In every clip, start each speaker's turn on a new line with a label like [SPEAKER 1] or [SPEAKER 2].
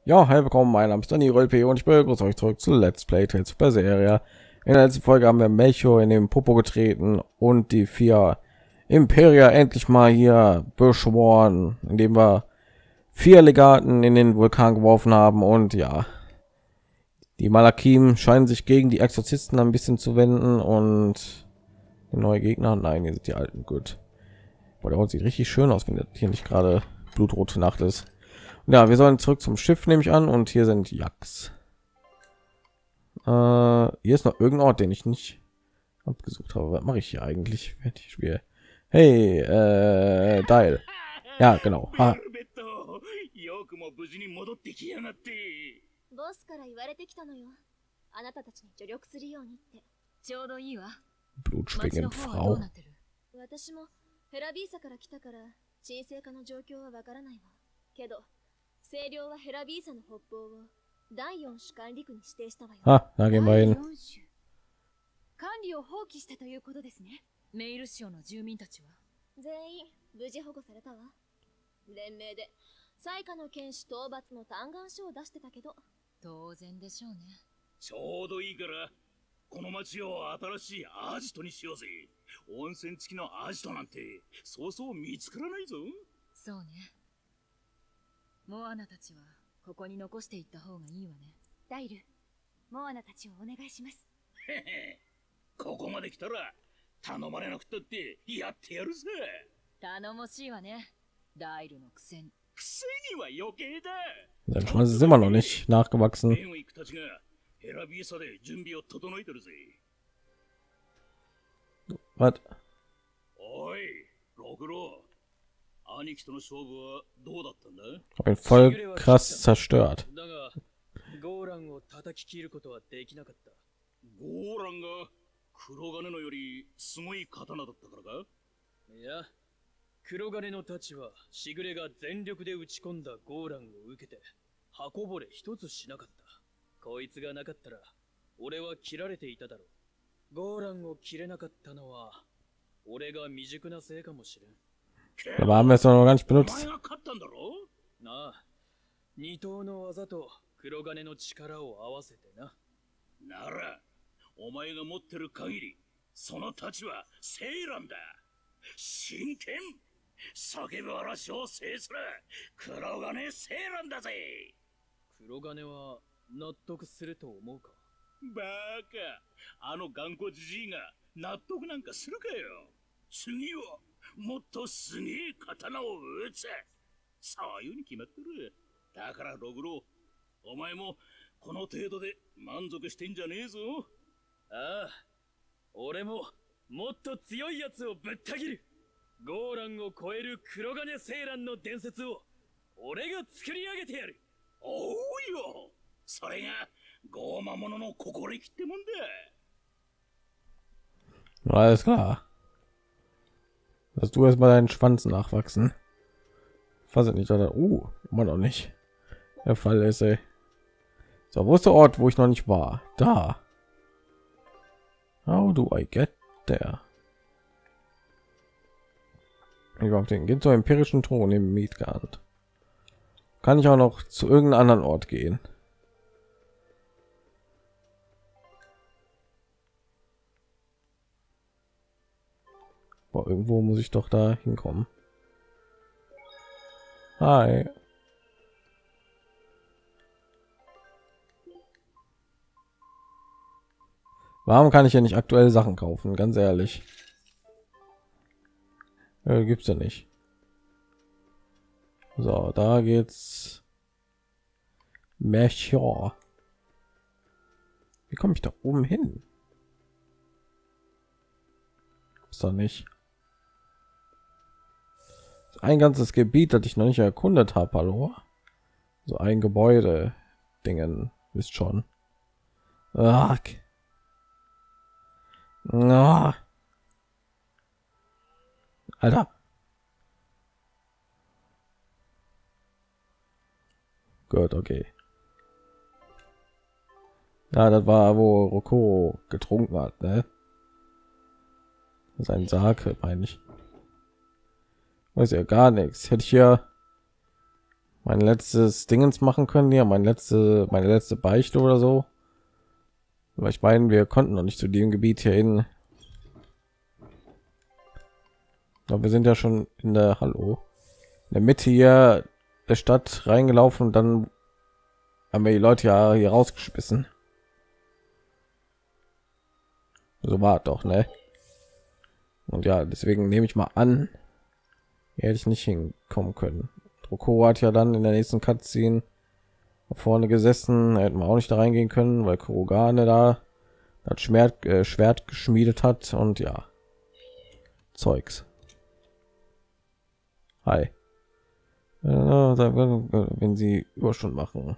[SPEAKER 1] Ja, hi, willkommen, mein Name ist Danny Rölpe und ich begrüße euch zurück zu Let's Play Tales of Berseria. In der letzten Folge haben wir Melchior in den Popo getreten und die 4 Imperia endlich mal hier beschworen, indem wir 4 Legaten in den Vulkan geworfen haben. Und ja, die Malakim scheinen sich gegen die Exorzisten ein bisschen zu wenden und die neue Gegner, nein, hier sind die alten. Gut, boah, der Ort sieht richtig schön aus, wenn hier nicht gerade blutrote Nacht ist. Ja, wir sollen zurück zum Schiff, nehme ich an, und hier sind Yaks. Hier ist noch irgendein Ort, den ich nicht abgesucht habe. Was mache ich hier eigentlich, wenn ich spiele? Hey, Dial. Ja, genau. Ah,
[SPEAKER 2] よくも無事に戻ってきやがって。ボスから言われてきたのよ。あなたたちに助力するようにって。ちょうどいいわ。
[SPEAKER 1] Blutschwingen Frau.
[SPEAKER 2] 私もフェラビーサから来たから沈静化の状況はわからないわ。けど清涼はヘラビーサの北方を第4種管理区に指定したわよ。
[SPEAKER 1] Ah, da gehen wir hin.
[SPEAKER 2] 管理を放棄したということですね。メイル省の住民たちは全員無事保護されたわ。連盟で最下の剣士討伐の嘆願書を出してたけど、当然でしょうね。ちょうどいいからこの町を新しいアジトにしようぜ。温泉付きのアジトなんてそうそう見つからないぞ。そうね。モアナたちはここに残していった方がいいわね。ダイル、モアナたちをお願いします。へへ、ここまで来たら頼まれなくったってやってやるぜ。頼もしいわね。ダイルのくせに。くせには余計だ。
[SPEAKER 1] Sein Schwanz ist immer noch nicht nachgewachsen.
[SPEAKER 2] ヘラビーサで準備を整えてるぜ。
[SPEAKER 1] Was?
[SPEAKER 2] おい、ログロ。兄貴との勝負はどうだったんだ？
[SPEAKER 1] Hab ihn voll krass zerstört.
[SPEAKER 3] だが、ゴーランを叩き切ることはできなかった。
[SPEAKER 2] ゴーランが黒金のよりすごい刀だったからか？
[SPEAKER 3] いや、黒金の太刀はしぐれが全力で打ち込んだゴーランを受けて刃こぼれ一つしなかった。こいつがなかったら俺は切られていただろう。ゴーランを切れなかったのは俺が未熟なせいかもしれん。
[SPEAKER 1] Aber haben wir es noch gar nicht benutzt.
[SPEAKER 3] なあ、二頭の技と黒金の力を合わせてな。
[SPEAKER 2] なら、お前が持ってる限り、その太刀はセイランだ。真剣叫ぶ嵐を制する黒金セイランだぜ。
[SPEAKER 3] 黒金は納得すると思うか？
[SPEAKER 2] バカ、あの頑固じじいが納得なんかするかよ。次はもっとすげえ刀を撃つ。そういうに決まってる。だからログロ、お前もこの程度で満足してんじゃねえぞ。
[SPEAKER 3] ああ、俺ももっと強いやつをぶった切る。ゴーランを超える黒金セイランの伝説を俺が作り上げてやる。
[SPEAKER 2] おうよ、それが傲慢者の心意気ってもんだ。
[SPEAKER 1] Alles klar. Lass du erst mal deinen Schwanz nachwachsen. Fass nicht, oder? Immer noch nicht. Der Fall ist, ey. So, wo ist der Ort, wo ich noch nicht war? Da. How do I get there? Überhaupt den geht zur empirischen Thron im Midgard. Kann ich auch noch zu irgendeinem anderen Ort gehen? Boah, irgendwo muss ich doch da hinkommen. Hi. Warum kann ich ja nicht aktuell Sachen kaufen? Ganz ehrlich. Gibt's ja nicht. So, da geht's. Melchior. Wie komme ich da oben hin? Ist doch nicht. Ein ganzes Gebiet, das ich noch nicht erkundet habe. Hallo, so ein Gebäude Dingen ist schon. Ach. Oh. Alter, gut, okay. Ja, das war, wo Rocco getrunken hat, ne? Sein Sarg, meine ich. Weiß ja gar nichts. Hätte ich hier mein letztes Dingens machen können, ja, meine letzte Beichte oder so. Weil ich meine, wir konnten noch nicht zu dem Gebiet hier hin. Aber wir sind ja schon in der in der Mitte hier der Stadt reingelaufen und dann haben wir die Leute ja hier rausgeschmissen. So war es doch, ne? Und ja, deswegen nehme ich mal an, hier hätte ich nicht hinkommen können. Roko hat ja dann in der nächsten Cutscene vorne gesessen, hätten wir auch nicht da reingehen können, weil Kurogane da das Schwert geschmiedet hat und ja, Zeugs. Hi. Wenn sie Überstunden machen.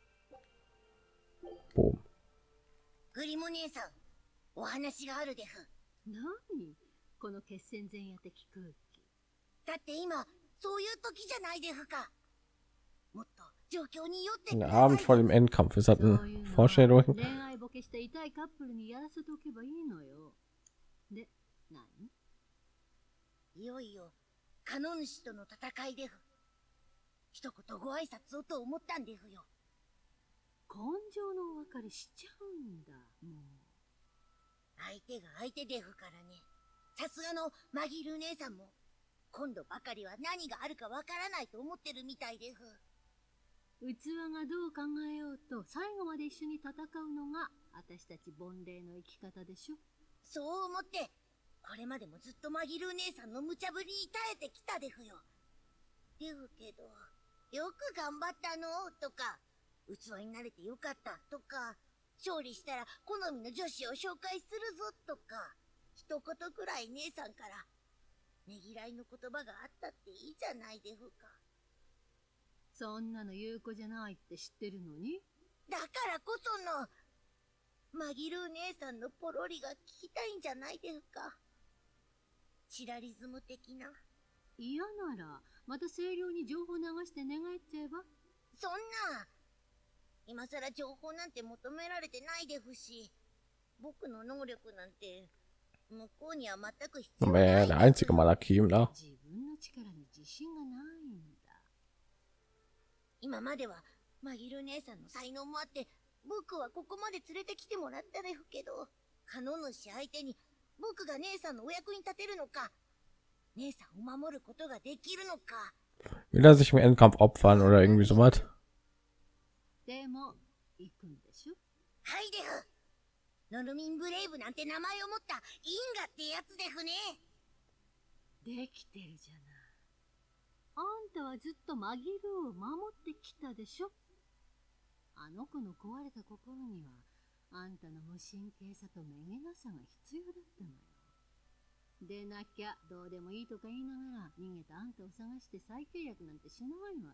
[SPEAKER 1] Boom.
[SPEAKER 2] グリモ姉さん、お話があるでふ。何この決戦前夜的空気。だって今、そういう時じゃないでふか。もっと状況によって。
[SPEAKER 1] Der Abend vor dem Endkampf. Ist das ein Foreshadowing?
[SPEAKER 2] 恋愛ボケした痛いカップルにやらせておけばいいのよ。で、何？いよいよ、カノ主との戦いでふ。一言ご挨拶をと思ったんでふよ。根性のお別れしちゃうんだ、もう。相手が相手でふからね。さすがのマギル姉さんも、今度ばかりは何があるかわからないと思ってるみたいでふ。器がどう考えようと、最後まで一緒に戦うのが、私たち凡霊の生き方でしょ。そう思って、これまでもずっとマギル姉さんの無茶ぶりに耐えてきたでふよ。でふけど、よく頑張ったのとか、器になれてよかったとか、勝利したら好みの女子を紹介するぞとか、一言くらい姉さんからねぎらいの言葉があったっていいじゃないでふか。そんなの言う子じゃないって知ってるのに。だからこそのマギルー姉さんのポロリが聞きたいんじゃないでふか。チラリズム的な。嫌ならまた清涼に情報流して願えちゃえば。そんな今さら情報なんて求められてないでふし、僕の能力なんて向こうには全く必要ない。
[SPEAKER 1] Der einzige Malakim, ne?
[SPEAKER 2] 自分の力に自信がないんだ。今まではマギル姉さんの才能もあって、僕はここまで連れてきてもらったでふけど、カノ主相手に僕が姉さんのお役に立てるのか、姉さんを守ることができるのか。
[SPEAKER 1] Will er sich im Endkampf opfern oder irgendwie sowas?
[SPEAKER 2] でも行くんでしょ。はいでふ。ノルミンブレイブなんて名前を持った因果ってやつでふね。できてるじゃない。あんたはずっとマギルを守ってきたでしょ。あの子の壊れた心にはあんたの無神経さとめげなさが必要だったのよ。でなきゃどうでもいいとか言いながら逃げたあんたを探して再契約なんてしないわよ。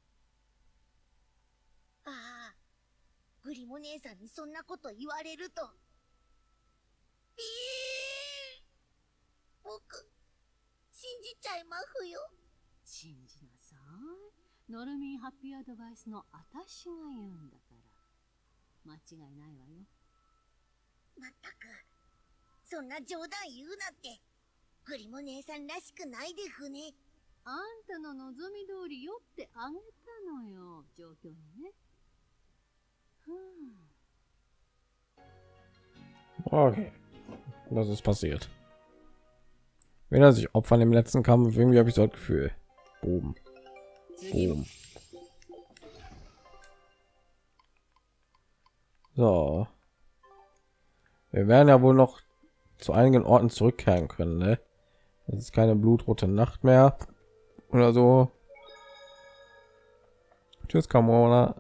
[SPEAKER 2] ああ、グリモ姉さんにそんなこと言われると。僕、信じちゃいまふよ。信じなさい。ノルミンハッピーアドバイスのあたしが言うんだから。間違いないわよ。まったく、そんな冗談言うなんて、グリモ姉さんらしくないでふね。あんたの望み通り酔ってあげたのよ、状況にね。
[SPEAKER 1] Okay. Das ist passiert. Wenn er sich opfern im letzten Kampf, irgendwie habe ich so das Gefühl. Boom. Boom. So. Wir werden ja wohl noch zu einigen Orten zurückkehren können, ne? Das ist keine blutrote Nacht mehr oder so. Tschüss, Kamona.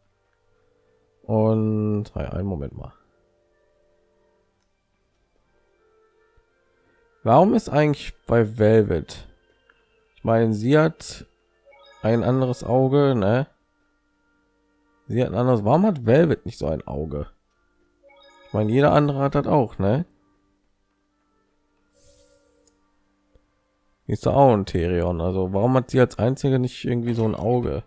[SPEAKER 1] Und einen Moment mal. Warum ist eigentlich bei Velvet? Ich meine, sie hat ein anderes Auge, ne? Sie hat ein anderes. Warum hat Velvet nicht so ein Auge? Ich meine, jeder andere hat das auch, ne? Ist da auch ein Therion. Also warum hat sie als einzige nicht irgendwie so ein Auge?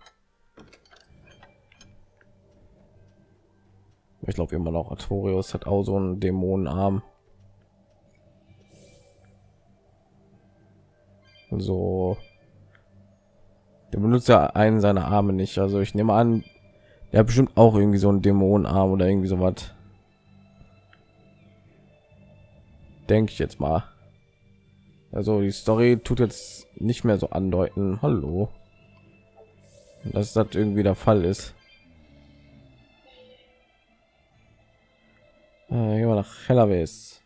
[SPEAKER 1] Ich glaube immer noch, Artorius hat auch so einen Dämonenarm. So. Der benutzt ja einen seiner Arme nicht. Also ich nehme an, der hat bestimmt auch irgendwie so einen Dämonenarm oder irgendwie so was. Denke ich jetzt mal. Also die Story tut jetzt nicht mehr so andeuten. Hallo. Dass das irgendwie der Fall ist. Gehen wir nach Hellavis.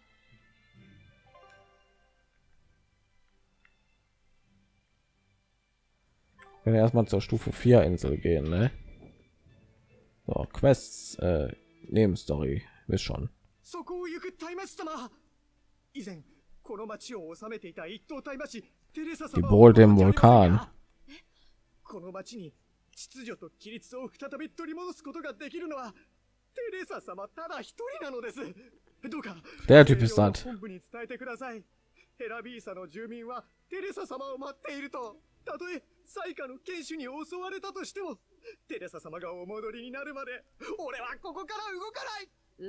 [SPEAKER 1] Wenn wir erstmal zur Stufe 4 Insel gehen, ne? So, Quests, Nebenstory, wisst schon.
[SPEAKER 4] そこを行く松明様。以前この町を治めていた一等松明テレサ
[SPEAKER 1] Die
[SPEAKER 4] 様
[SPEAKER 1] Brot im Vulkan.
[SPEAKER 4] この町に秩序と規律を再び取り戻すことができるのはテレサ様ただ一人なのです。どうか
[SPEAKER 1] Der Typ ist das.
[SPEAKER 4] 本部に伝えてください。ヘラビーサの住民はテレサ様を待っていると。たとえ最下の剣士に襲われたとしても、テレサ様がお戻りになるまで俺はここから動かない。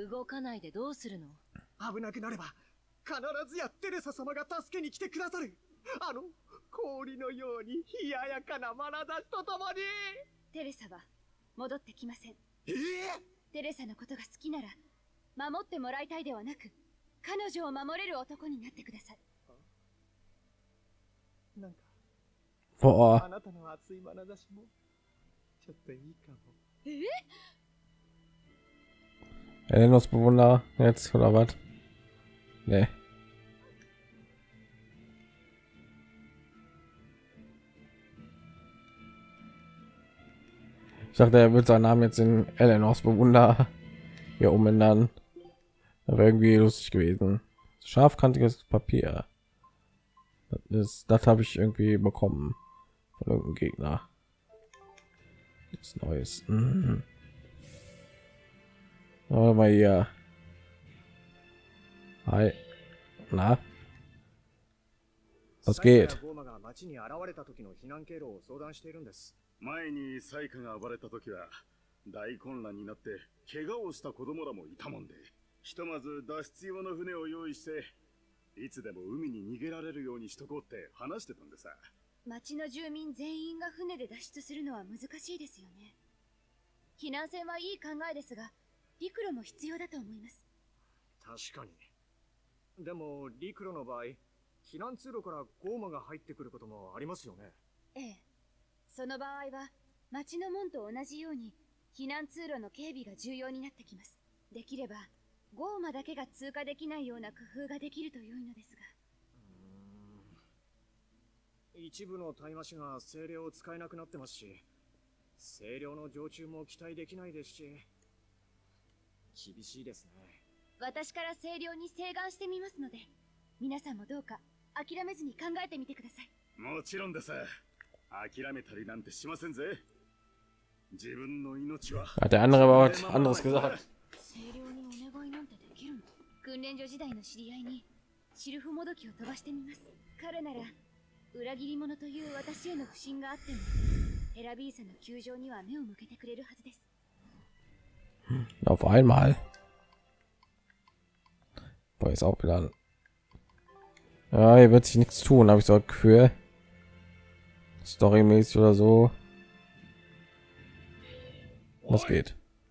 [SPEAKER 2] 動かないでどうするの？
[SPEAKER 4] 危なくなれば必ずやテレサ様が助けに来てくださる。あの氷のように冷ややかな眼差しとともに。
[SPEAKER 2] テレサは戻ってきません。
[SPEAKER 4] え
[SPEAKER 2] テレサのことが好きなら守ってもらいたいではなく、彼女を守れる男になってください。
[SPEAKER 4] なんか
[SPEAKER 1] Boah.
[SPEAKER 4] あなたの熱い眼差しもちょっといいかも。
[SPEAKER 1] Erinnerungsbewohner jetzt oder was? Nee. Ich dachte, er wird seinen Namen jetzt in Eleanor's Bewunder hier umändern. Das wäre irgendwie lustig gewesen. Scharfkantiges Papier. Das habe ich irgendwie bekommen von irgendeinem Gegner. Das Neues. Mal hier. Hi. Na? Was geht?
[SPEAKER 4] 町に現れた時の避難経路を相談しているんです。
[SPEAKER 5] 前にサイカが暴れた時は大混乱になって怪我をした子供らもいたもんで、ひとまず脱出用の船を用意していつでも海に逃げられるようにしとこうって話してたんでさ。
[SPEAKER 2] 町の住民全員が船で脱出するのは難しいですよね。避難船はいい考えですが、陸路も必要だと思います。
[SPEAKER 4] 確かに。でも陸路の場合、避難通路からゴーマが入ってくることもありますよね。
[SPEAKER 2] ええ。その場合は町の門と同じように避難通路の警備が重要になってきます。できればゴーマだけが通過できないような工夫ができると良いのですが。
[SPEAKER 4] 一部のタイマシが精霊を使えなくなってますし、精霊の常駐も期待できないですし、厳しいですね。
[SPEAKER 2] 私から精霊に請願してみますので、皆さんもどうか諦めずに考えてみてください。
[SPEAKER 5] もちろんです。諦めたりなんてしませんぜ。自分の命は。
[SPEAKER 1] Hat der andere aber was anderes gesagt?
[SPEAKER 2] 精霊にお願いなんてできるの？訓練所時代の知り合いにシルフもどきを飛ばしてみます。彼なら裏切り者という私への不信があってもヘラビーサの窮状には目を向けてくれるはずです。
[SPEAKER 1] Auf einmal. Boah, ist auch wieder. Ja, hier wird sich nichts tun, habe ich so ein Gefühl. Storymäßig oder so. Was geht?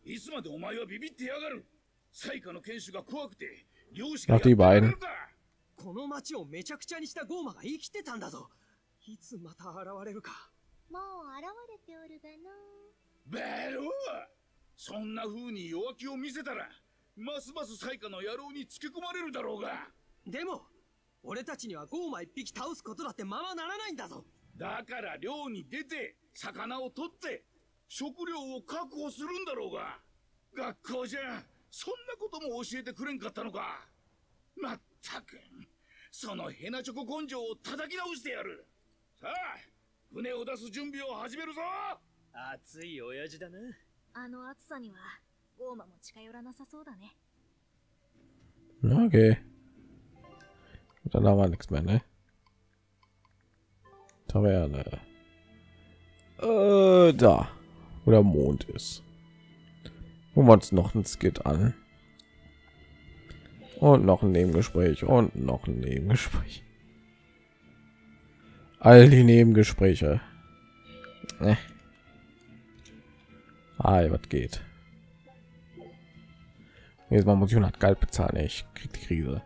[SPEAKER 1] Nach die beiden.
[SPEAKER 4] この町をめちゃくちゃにしたゴーマが生きてたんだぞ。いつまた現れるか。
[SPEAKER 2] もう現れておるがの。
[SPEAKER 6] ベロー、そんな風に弱気を見せたらますます最下の野郎につけ込まれるだろうが。
[SPEAKER 4] でも俺たちにはゴーマ一匹倒すことだってままならないんだぞ。
[SPEAKER 6] だから漁に出て魚を取って食料を確保するんだろうが。学校じゃそんなことも教えてくれんかったのか。まったくそのヘナチョコ根性を叩き直してやる。さあ船を出す準備を始めるぞ。
[SPEAKER 3] 熱い親父だな。
[SPEAKER 2] あの暑さにはゴーマも近寄らなさそうだね。
[SPEAKER 1] Okay. Danach war nichts mehr, ne? Taverne. Da, wo der Mond ist. Gucken wir uns noch ein Skit an. Und noch ein Nebengespräch und noch ein Nebengespräch. All die Nebengespräche. Ne. Ah, was geht? Jetzt mal muss ich 100 Geld bezahlen. Ich krieg die Krise.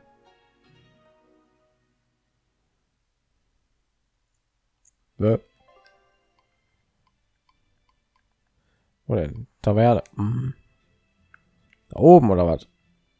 [SPEAKER 1] Ne? Wo denn? Taverne. Hm. Da oben oder was?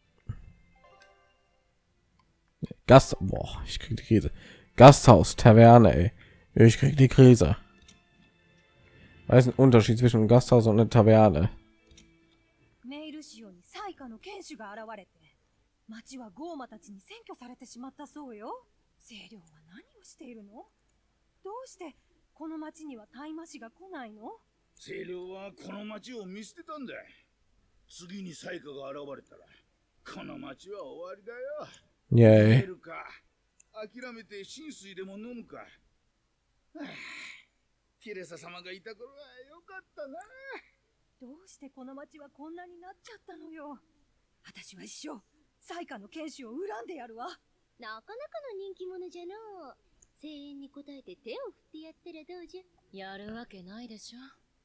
[SPEAKER 1] Gast. Boah, ich krieg die Krise. Gasthaus, Taverne, ey. Ich krieg die Krise. Was ist ein Unterschied zwischen einem Gasthaus und einer Taverne?
[SPEAKER 2] メイル潮に最下の剣士が現れて、町はゴーマたちに占拠されてしまったそうよ。清涼は何をしているの？どうしてこの町には大魔師が来ないの？
[SPEAKER 6] 清涼はこの町を見捨てたんだ。次に災禍が現れたらこの町は終わりだよ。
[SPEAKER 1] イエーイ。
[SPEAKER 6] るか諦めて浸水でも飲むか。はあ、テレサ様がいた頃はよかったな。
[SPEAKER 2] どうしてこの町はこんなになっちゃったのよ。私は一生最下の剣士を恨んでやるわ。なかなかの人気者じゃのう。声援に応えて手を振ってやったらどうじゃ。やるわけないでしょ。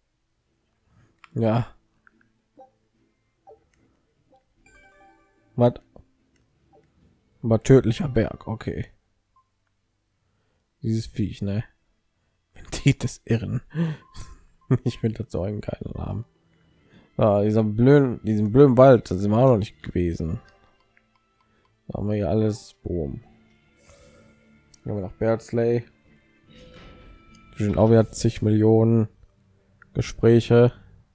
[SPEAKER 1] Ja. Was? Aber tödlicher Berg, okay. Dieses Viech, ne? Ventit des Irren. Ich finde das so einen geilen Namen. Ah, diesen blöden Wald, das sind wir auch noch nicht gewesen. Da haben wir hier alles. Boom. Gehen wir nach Bertsley. Wir sind auch wieder zig Millionen Gespräche.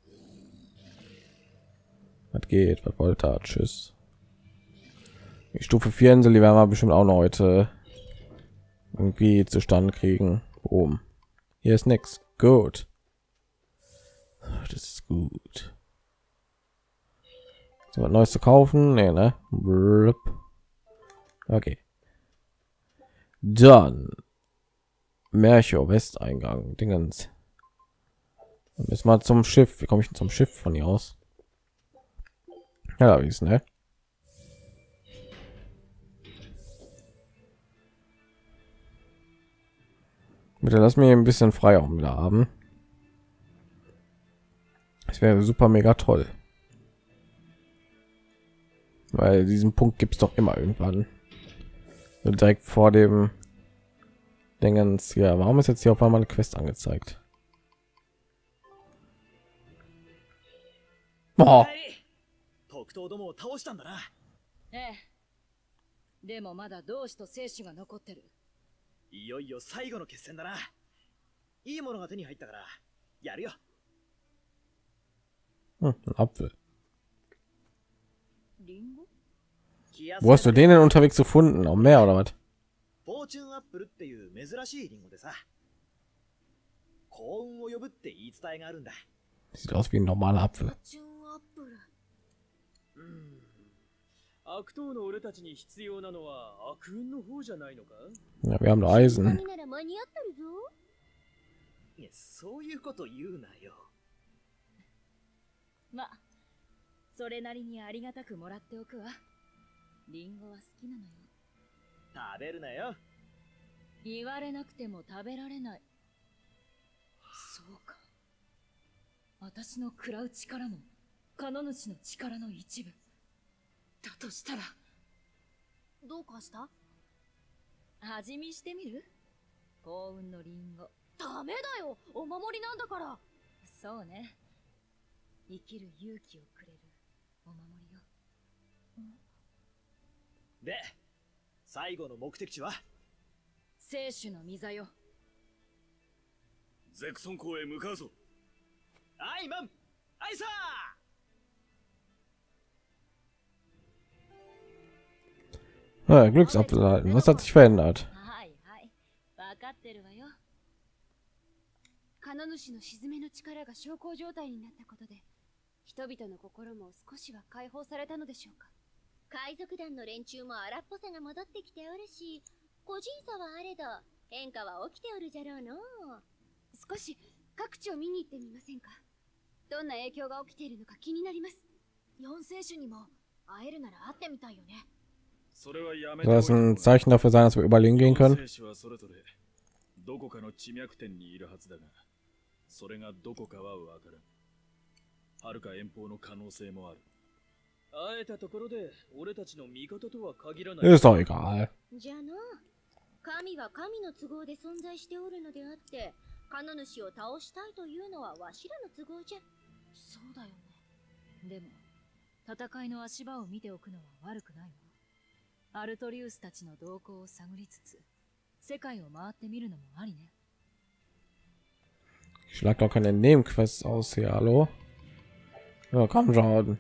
[SPEAKER 1] Was geht? Was wollte er? Tschüss. Die Stufe 4 Insel, die werden wir bestimmt auch noch heute irgendwie zustande kriegen. Boom. Hier ist nichts. Gut. Das ist gut. So, was Neues zu kaufen? Nee, ne? Okay. Dann Mercho Westeingang. Dingens. Dann müssen wir zum Schiff. Wie komme ich denn zum Schiff von hier aus? Ja, wie ist, ne? Bitte lass mir ein bisschen Freiraum wieder haben. Das wäre super mega toll. Weil diesen Punkt gibt es doch immer irgendwann. So direkt vor dem Dingens. Ja, warum ist jetzt hier auf einmal eine Quest angezeigt? Boah.
[SPEAKER 3] 特等どもを倒したんだな。
[SPEAKER 2] ええ。でもまだ同志と生死が残ってる。
[SPEAKER 3] いよいよ最後の決戦だな。いいものが手に入ったからやるよ。
[SPEAKER 1] Ein Apfel.
[SPEAKER 2] リンゴ？
[SPEAKER 1] Wo hast du den denn unterwegs gefunden? Am Meer oder was?
[SPEAKER 3] フォーチュンアップルっていう珍しいリンゴでさ、幸運を呼ぶって言い伝えがあるんだ。
[SPEAKER 1] Sieht aus wie ein normaler Apfel.
[SPEAKER 3] 悪党の俺たちに必要なのは悪運の方じゃないのか？
[SPEAKER 1] Ja, wir haben nur Eisen.
[SPEAKER 3] いや、そういうこと言うなよ。
[SPEAKER 2] まあ、それなりにありがたくもらっておくわ。リンゴは好きなのよ。
[SPEAKER 3] 食べるなよ。
[SPEAKER 2] 言われなくても食べられない。そうか。私の食らう力も、カノ主の力の一部。だとしたら。どうかした？味見してみる？幸運のリンゴ。ダメだよ！お守りなんだから。そうね。生きる勇気をくれるお守りよ。
[SPEAKER 3] で、最後の目的地は？
[SPEAKER 2] 聖種の御座よ。
[SPEAKER 6] ゼクソン港へ向かうぞ。
[SPEAKER 3] アイマン、アイサー。
[SPEAKER 1] Ja, Glücksapfel halten. Was hat sich verändert?
[SPEAKER 2] はいはい。分かってるわよ。カノ主の沈めの力が小康状態になったことで、人々の心も少しは解放されたのでしょうか。海賊団の連中も荒っぽさが戻ってきておるし、個人差はあれど変化は起きておるじゃろうの。少し各地を見に行ってみませんか。どんな影響が起きているのか気になります。四聖種にも会えるなら会ってみたいよね。
[SPEAKER 1] Soll das ein Zeichen dafür sein, dass wir überall hingehen können?
[SPEAKER 6] それがどこかはわからん。遥か遠方の可能性もある。
[SPEAKER 3] 会えたところで俺たちの味方とは限らない。
[SPEAKER 1] Ist doch egal.
[SPEAKER 2] じゃあな、神は神の都合で存在しておるのであって、カノ主を倒したいというのはわしらの都合じゃ。
[SPEAKER 7] そうだよね。でも戦いの足場を見ておくのは悪くないわ。アルトリウスたちの動向を探りつつ世界を回ってみるのもありね。
[SPEAKER 1] Ich schlag doch keine Nebenquests aus hier, hallo? Ja, komm schon.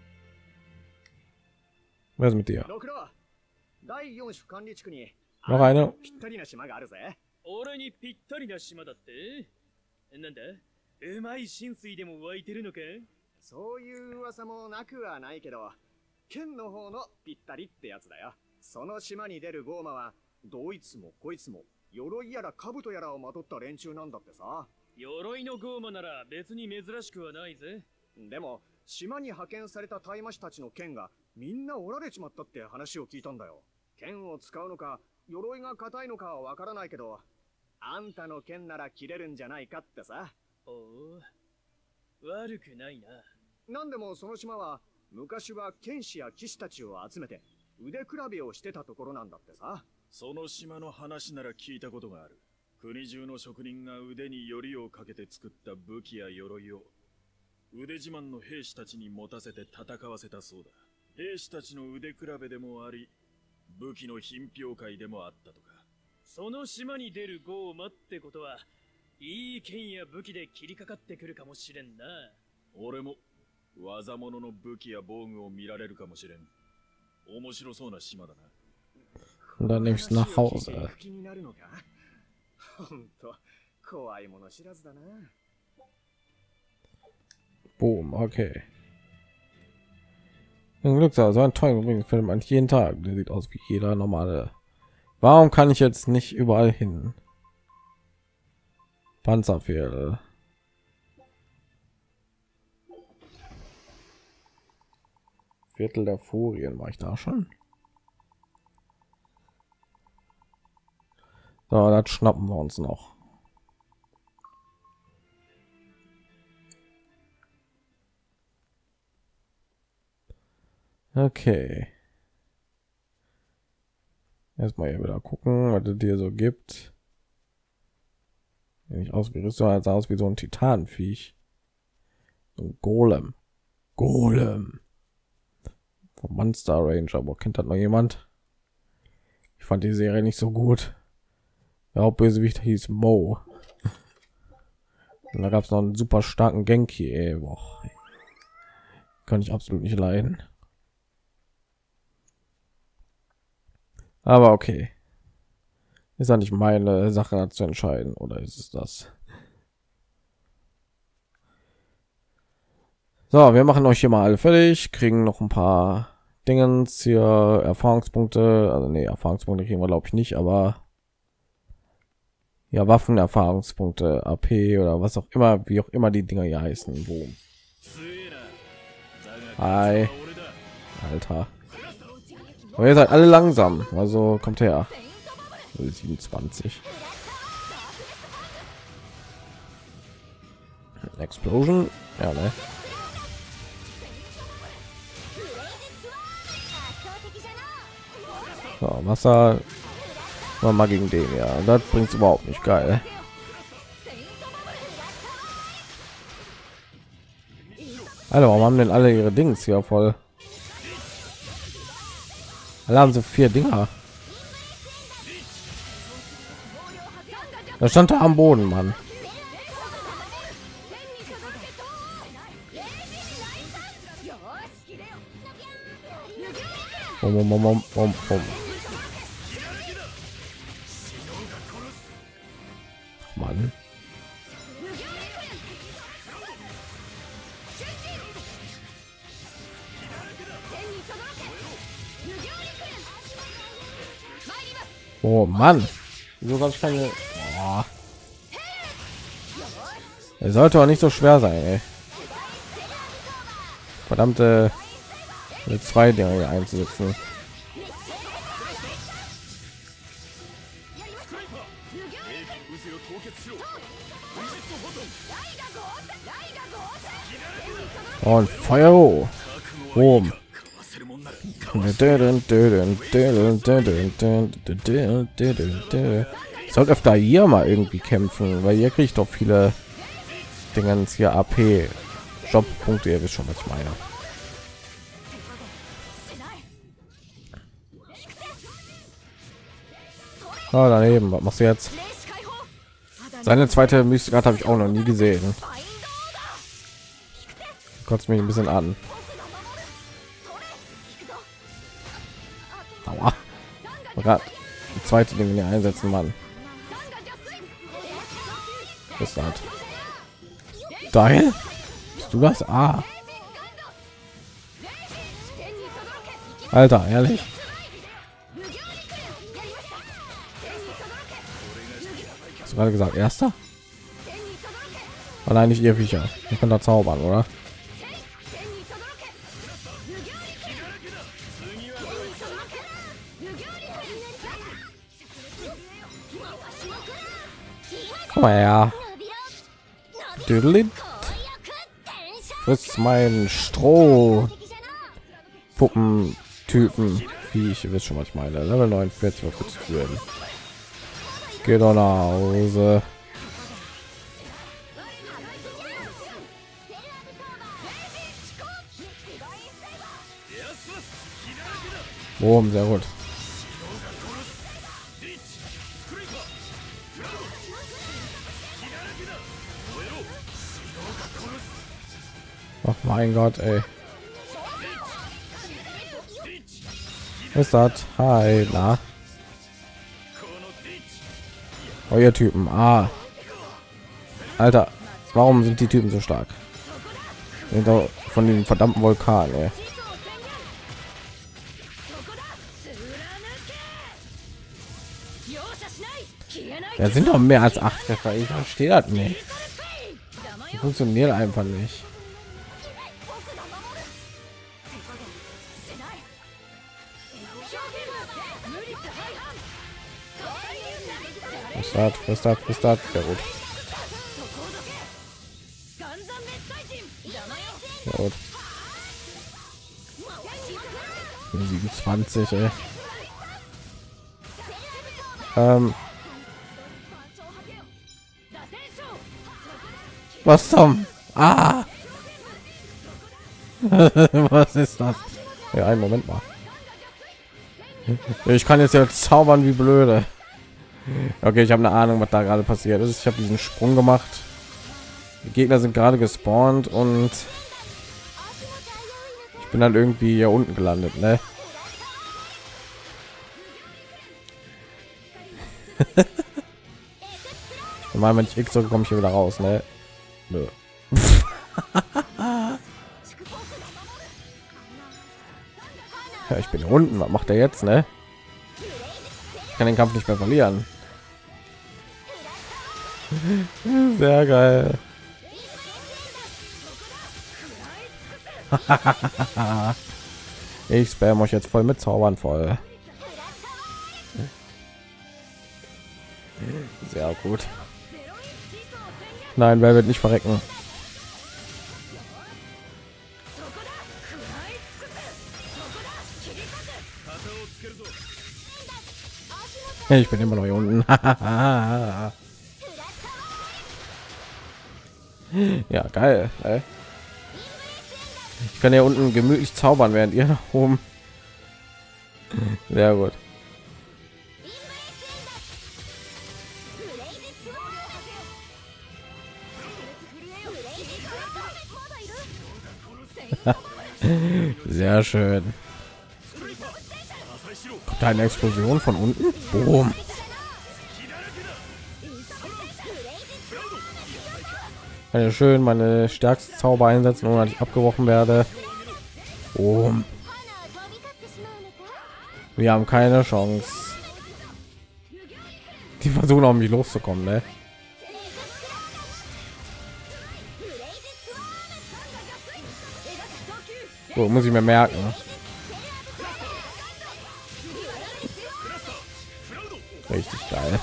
[SPEAKER 1] Was ist mit dir?
[SPEAKER 4] ろくろ、第4種管理地区に
[SPEAKER 1] Noch eine?
[SPEAKER 4] ぴったりな島があるぜ。
[SPEAKER 3] 俺にぴったりな島だって。なんだ、うまい浸水でも湧いてるのか。
[SPEAKER 4] そういう噂もなくはないけど、剣の方のぴったりってやつだよ。その島に出るゴーマはどいつもこいつも鎧やら兜やらをまとった連中なんだってさ。
[SPEAKER 3] 鎧のゴーマなら別に珍しくはないぜ。
[SPEAKER 4] でも島に派遣された大魔師たちの剣がみんな折られちまったって話を聞いたんだよ。剣を使うのか鎧が硬いのかはわからないけど、あんたの剣なら切れるんじゃないかってさ。
[SPEAKER 3] おお、悪くないな。
[SPEAKER 4] なんでもその島は昔は剣士や騎士たちを集めて腕比べをしてたところなんだってさ。
[SPEAKER 6] その島の話なら聞いたことがある。国中の職人が腕によりをかけて作った武器や鎧を腕自慢の兵士たちに持たせて戦わせたそうだ。兵士たちの腕比べでもあり、武器の品評会でもあったとか。
[SPEAKER 3] その島に出るゴーマってことは、いい剣や武器で切りかかってくるかもしれんな。
[SPEAKER 6] 俺も技物の武器や防具を見られるかもしれん。面白そうな島だな。
[SPEAKER 1] Und dann nehme ich es nach Hause.
[SPEAKER 4] 気になるのか。ほんと怖いもの知らずだな。
[SPEAKER 1] Boom, okay. Ein Glück, so ein teurer Film an jeden Tag. Der sieht aus wie jeder normale. Warum kann ich jetzt nicht überall hin? Panzerfehler. Viertel der Furien war ich da schon. So, das schnappen wir uns noch. Okay. Erstmal hier wieder gucken, was es dir so gibt. Nicht ausgerüstet, sah aus wie so ein Titanviech. So ein Golem. Golem. Vom Monster Ranger. Wo kennt das noch jemand? Ich fand die Serie nicht so gut. Der Hauptbösewicht hieß Mo. Und da gab es noch einen super starken Genki. Ey. Boah. Kann ich absolut nicht leiden. Aber okay. Ist ja nicht meine Sache, das zu entscheiden, oder ist es das? So, wir machen euch hier mal alle fertig, kriegen noch ein paar Dingens hier, Erfahrungspunkte. Also nee, Erfahrungspunkte kriegen wir glaube ich nicht, aber ja, Waffen, Erfahrungspunkte, AP oder was auch immer, wie auch immer die Dinger hier heißen. Boom. Hi. Alter. Aber ihr seid alle langsam, also kommt her. 27. Explosion. Ja, ne? So, Wasser. Mal gegen den, ja. Das bringt überhaupt nicht geil. Alter, warum haben denn alle ihre Dings hier voll? Alle haben so 4 Dinger. Da stand da am Boden, Mann. Mann. Oh Mann, wieso habe ich keine? Boah. Er sollte auch nicht so schwer sein, ey. Verdammte mit 2 Dinge hier einzusetzen. Und Feuer. Boom. Ich sollte öfter hier mal irgendwie kämpfen, weil hier kriege ich doch viele Dingens hier AP. Jobpunkte, ihr wisst schon, was ich meine. Ah, daneben, was machst du jetzt? Seine zweite Mystikart habe ich auch noch nie gesehen. Kotzt mich ein bisschen an. Aua. Gerade die zweite Ding hier einsetzen, Mann. Was ist das? Geil? Bist du das? Ah. Alter, ehrlich. Hast du gerade gesagt, erster? Allein nicht ihr Viecher. Ich kann da zaubern, oder? Komm mal her. Düdelin. Das ist mein Stroh. Puppentypen. Wie ich wisst schon, was ich meine. Level 49 was zu werden. Geh doch nach Hause. Boom, sehr gut. Ach mein Gott, ey. Was ist das? Hi, na? Euer Typen. Ah. Alter, warum sind die Typen so stark? Sind doch von dem verdammten Vulkan, ey. Ja, sind doch mehr als 8 Treffer. Ich verstehe das nicht. Das funktioniert einfach nicht. Bis das, sehr gut. Sehr gut. 27, ey. Was zum? Ah! Was ist das? Ja, einen Moment mal. Ich kann jetzt ja zaubern wie blöde. Okay, ich habe eine Ahnung, was da gerade passiert ist. Ich habe diesen Sprung gemacht. Die Gegner sind gerade gespawnt und ich bin dann irgendwie hier unten gelandet, ne? Wenn ich X drücke, komme ich hier wieder raus, ne? Nö. Ja, ich bin hier unten. Was macht er jetzt, ne? Ich kann den Kampf nicht mehr verlieren. Sehr geil. Ich spam euch jetzt voll mit Zaubern voll. Sehr gut. Nein, wer wird nicht verrecken? Ich bin immer noch hier unten. Ja, geil. Ey. Ich kann hier unten gemütlich zaubern, während ihr nach oben. Sehr gut. Sehr schön. Kommt da eine Explosion von unten? Boom. Kann ja schön meine stärksten Zauber einsetzen, ohne dass ich abgebrochen werde. Boom. Wir haben keine Chance. Die versuchen auf mich loszukommen, ne? So, muss ich mir merken. Richtig geil.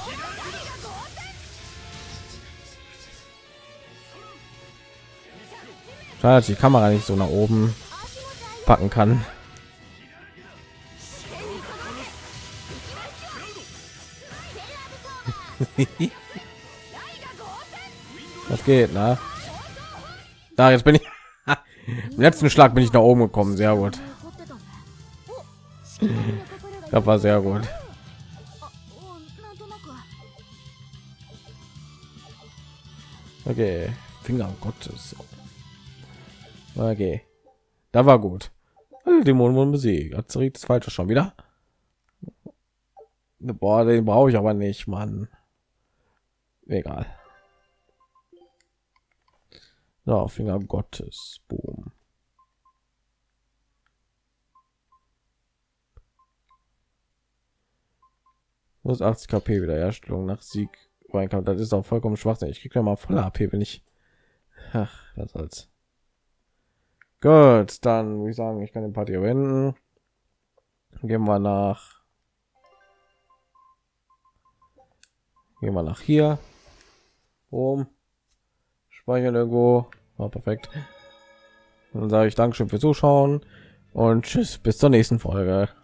[SPEAKER 1] Schade, dass die Kamera nicht so nach oben packen kann. Das geht, ne? Da, jetzt bin ich. Im letzten Schlag bin ich nach oben gekommen. Sehr gut. Das war sehr gut. Okay, Finger Gottes. Okay, da war gut. Alle Dämonen besiegt. Azerit ist falsch schon wieder. Boah, den brauche ich aber nicht, Mann. Egal. So, Finger Gottes. Boom. Muss 80 KP Wiederherstellung nach Sieg reinkommt. Das ist auch vollkommen schwachsinnig. Ich kriege ja mal volle AP, wenn ich. Ach, das als. Gut, dann würde ich sagen, ich kann den Party wenden. Gehen wir nach. Gehen wir nach hier. Boom. Speichern irgendwo. Oh, perfekt. Dann sage ich Dankeschön fürs Zuschauen und tschüss, bis zur nächsten Folge.